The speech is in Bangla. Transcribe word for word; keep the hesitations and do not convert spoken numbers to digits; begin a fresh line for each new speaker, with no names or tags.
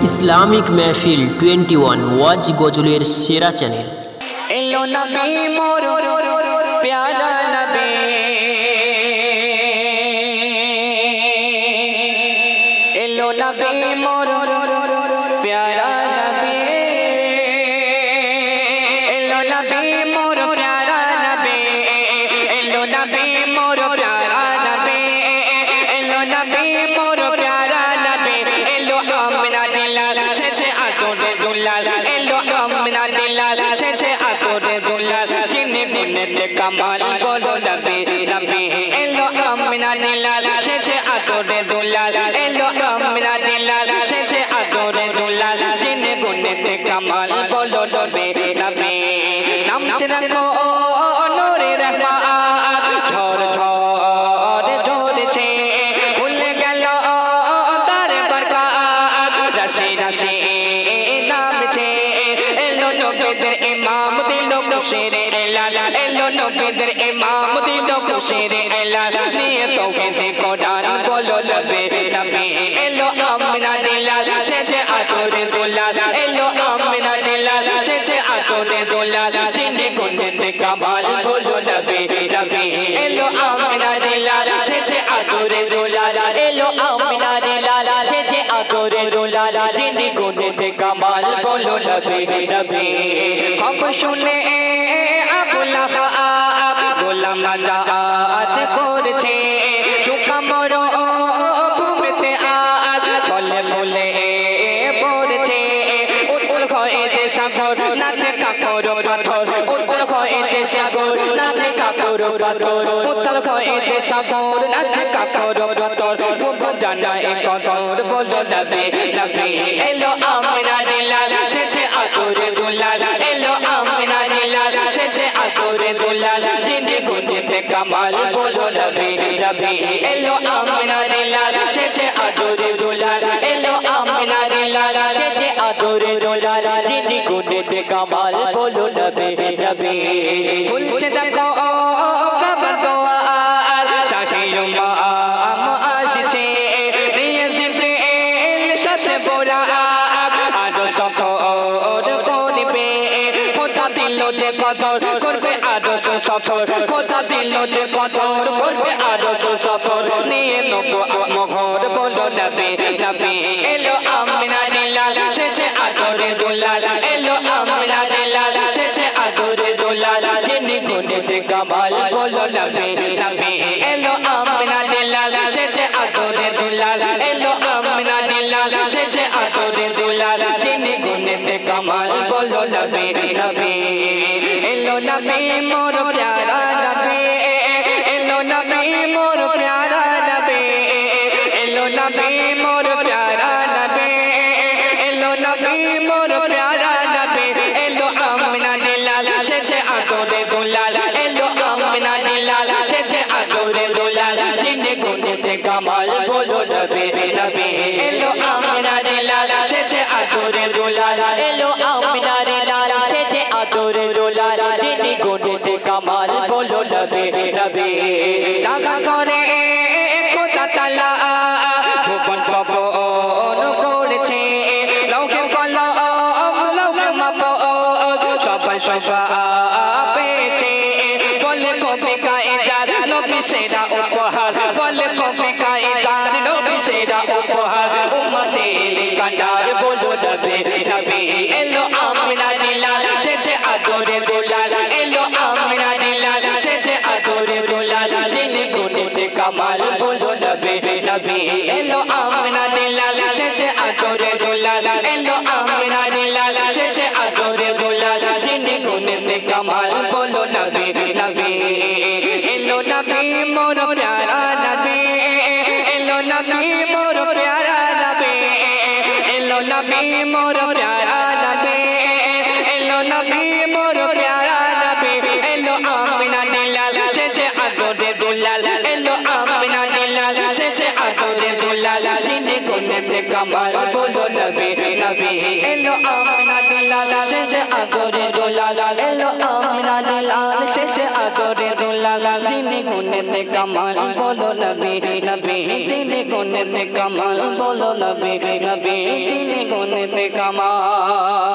ইসলামিক মেহফিল টোয়েন্টি ওয়ান ওয়াজ গজলের সেরা চ্যানেল।
এলো নবী মোর প্যারা নবী, এলো নবী মোর প্যারা নবী, এলো নবী মোর প্যারা নবী, এলো নবী মোর প্যারা নবী, এলো নবী মোর প্যারা নবী, এলো আমিনা দিলাল শেষে আসরে দুলাল, এলো আমিনা দিলাল শেষে আসরে দুলাল, চিনি চিনিতে কামাল বলো নবী নবী, এলো আমিনা দিলাল শেষে আসরে দুলাল, এলো আমিনা দিলাল শেষে আসরে দুলাল, চিনি গুনেতে কামাল বলো নবী নবী। নামছে রাখো নূরে রহমান, ঝড় ঝড় ঝরছে ভুলে গেল তার বরকত, রাশি রাশি নামছে, এলো নবীদের ইমাম দিল খুশির এলান, এলো নবীদের ইমাম দিল খুশির এলান, নিয়ে তাওহীদ কোরআন বলো নবী নবী, এলো আমিনা দিলাল শেষে আসরে দুলাল, এলো আমিনা দিলাল শেষে আসরে দুলাল, চিনি গুনেতে কামাল বলো নবী নবী, এলো আমিনা দিলাল শেষে আসরে দুলাল, এলো আমিনা দিলাল শেষে আসরে দুলাল, চিনি গুনেতে কামাল বলো নবী নবী। খবর শুনে আবু লাহাব গোলাম আজাদ করছে, সুখা মরো ভূমিতে আজ ফলে ফলে পড়ছে, উত্তর হয়েছে সাগর নাচে কাকর পাথর, উত্তর হয়েছে সাগর নাচে কাকর পাথর, উত্তর হয়েছে সাগর নাচে কাকর পাথর, বুবু জানায় কদর বলো নবী নবী, এলো আমিনা দিলাল শেষে আসরে দুলাল, এলো আমিনা দিলাল শেষে আসরে দুলাল, চিনি গুনেতে কামাল বলো নবী নবী, এলো আমিনা দিলাল শেষে আসরে দুলাল, এলো আমিনা দিলাল শেষে আসরে দুলাল, চিনি গুনেতে কামাল বলো নবী নবী। খুলছে দেখো কবর দোয়ার, শাশির মাম আসছে, নিয়ে জিবরিল সাথে বোরাক, আরো সফর করবে, খোদা দিল যে কদর করবে আরো সফর, খোদা দিল যে কদর করবে আরো সফর, নিয়ে নবো মোহর বলো নবী নবী, এলো আমিনা দিলাল শেষে আসরে দুলাল, এলো আমিনা দিলাল শেষে আসরে দুলাল, চিনি গুনেতে কামাল বলো নবী নবী, এলো আমিনা দিলাল শেষে আসরে দুলাল, এলো আমিনা দিলাল শেষে আসরে দুলাল, চিনি গুনেতে কামাল বলো নবী নবী, এলো নবী মোর প্যারা নবী, এলো নবী মোর প্যারা নবী, এলো নবী মোর প্যারা নবী, এলো নবী মোর প্যারা নবী, এলো আমিনা দিলাল শেষে আসরে দুলাল, এলো আমিনা দিলাল শেষে আসরে দুলাল, চিনি গুনেতে কামাল বলো নবী নবী, এলো আমিনা দিলাল শেষে আসরে দুলাল, এলো আমিনা দিলাল শেষে আসরে দুলাল, চিনি গুনেতে কামাল বলো নবী নবী। জাগা করে খোদা তাআলা ভুবন ভবন করেছে, লৌহে কলম লৌহে মাহফুজ সবাই সবাই পেয়েছে, বলে কবি কায়দার নবী সেরা উপহার, বলে কবি কায়দার নবী সেরা উপহার, উম্মতের কান্ডার বলো নবী নবী, এলো আমিনা দিলাল শেষে আসরে দুলাল, এলো আমিনা দিলাল শেষে আসরে দুলাল, চিনি গুনেতে কামাল বলো নবী নবী, এলো আমিনা দিলাল শেষে আসরে দুলাল, এলো আমিনা দিলাল শেষে আসরে দুলাল, চিনি গুনেতে কামাল বলো নবী নবী, এলো নবী মোর প্যারা নবী, এলো নবী মোর প্যারা নবী, এলো নবী মোর প্যারা নবী, এলো নবী মোর প্যারা নবী, এলো আমিনা দিলাল শেষে আসরে দুলাল, এলো আমিনা দিলাল শেষে আসরে দুলাল, চিনি গুনে গুনেতে কামাল বলো নবী নবী এলো আমিনা দুলাল শেষে আদরে দুলাল এলো আমিনা দুলাল শেষে আদরে দুলাল যিনি গুনেতে কামাল বলো নবী নবী যিনি গুনেতে কামাল বলো নবী নবী যিনি গুনেতে কামাল